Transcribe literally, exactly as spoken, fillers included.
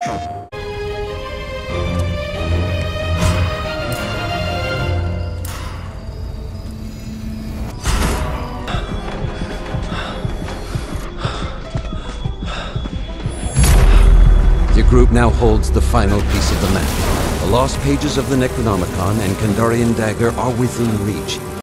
Your group now holds the final piece of the map. The lost pages of the Necronomicon and Kandarian dagger are within reach.